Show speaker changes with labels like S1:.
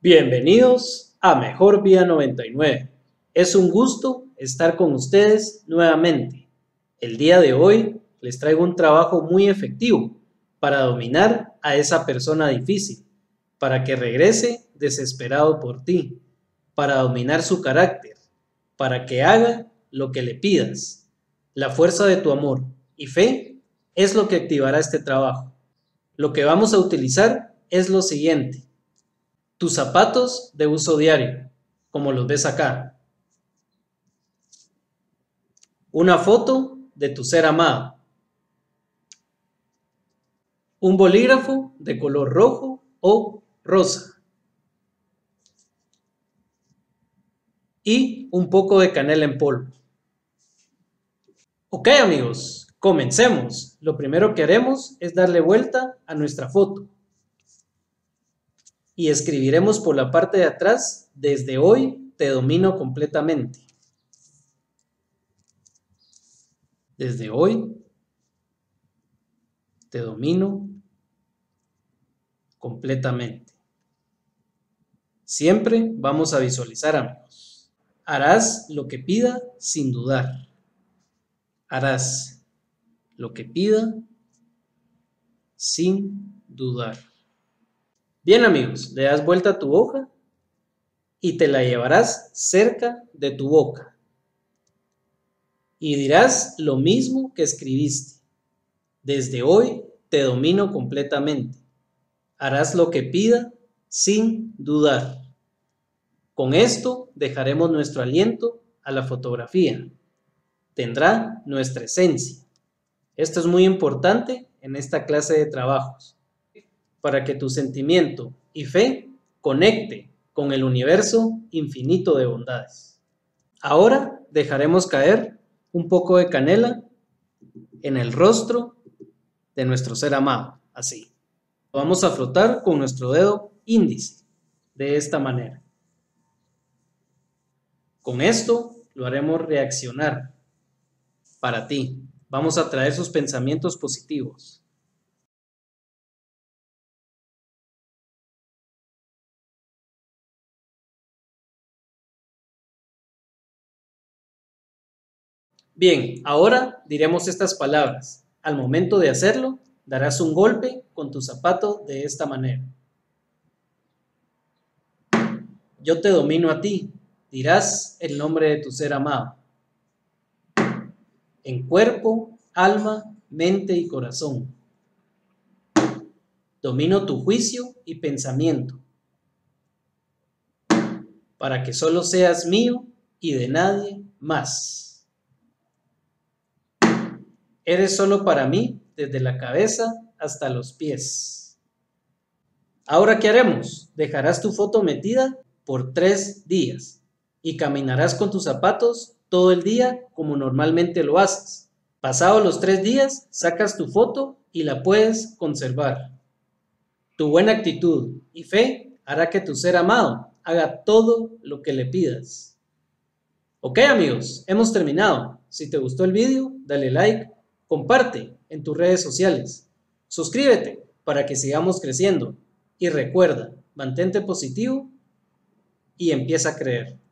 S1: Bienvenidos a Mejor Vía 99. Es un gusto estar con ustedes nuevamente. El día de hoy les traigo un trabajo muy efectivo para dominar a esa persona difícil, para que regrese desesperado por ti, para dominar su carácter, para que haga lo que le pidas. La fuerza de tu amor y fe es lo que activará este trabajo. Lo que vamos a utilizar es lo siguiente. Tus zapatos de uso diario, como los ves acá. Una foto de tu ser amado. Un bolígrafo de color rojo o rosa. Y un poco de canela en polvo. Ok, amigos, comencemos. Lo primero que haremos es darle vuelta a nuestra foto. Y escribiremos por la parte de atrás: desde hoy te domino completamente. Desde hoy te domino completamente. Siempre vamos a visualizar, amigos. Harás lo que pida sin dudar. Harás lo que pida sin dudar. Bien, amigos, le das vuelta a tu hoja y te la llevarás cerca de tu boca. Y dirás lo mismo que escribiste. Desde hoy te domino completamente. Harás lo que pida sin dudar. Con esto dejaremos nuestro aliento a la fotografía. Tendrá nuestra esencia. Esto es muy importante en esta clase de trabajos, para que tu sentimiento y fe conecte con el universo infinito de bondades. Ahora dejaremos caer un poco de canela en el rostro de nuestro ser amado, así. Lo vamos a frotar con nuestro dedo índice, de esta manera. Con esto lo haremos reaccionar para ti. Vamos a traer sus pensamientos positivos. Bien, ahora diremos estas palabras. Al momento de hacerlo, darás un golpe con tu zapato de esta manera. Yo te domino a ti, dirás el nombre de tu ser amado. En cuerpo, alma, mente y corazón. Domino tu juicio y pensamiento, para que solo seas mío y de nadie más. Eres solo para mí desde la cabeza hasta los pies. Ahora, ¿qué haremos? Dejarás tu foto metida por 3 días y caminarás con tus zapatos todo el día como normalmente lo haces. Pasados los 3 días, sacas tu foto y la puedes conservar. Tu buena actitud y fe hará que tu ser amado haga todo lo que le pidas. Ok, amigos, hemos terminado. Si te gustó el video, dale like, comparte en tus redes sociales, suscríbete para que sigamos creciendo y recuerda, mantente positivo y empieza a creer.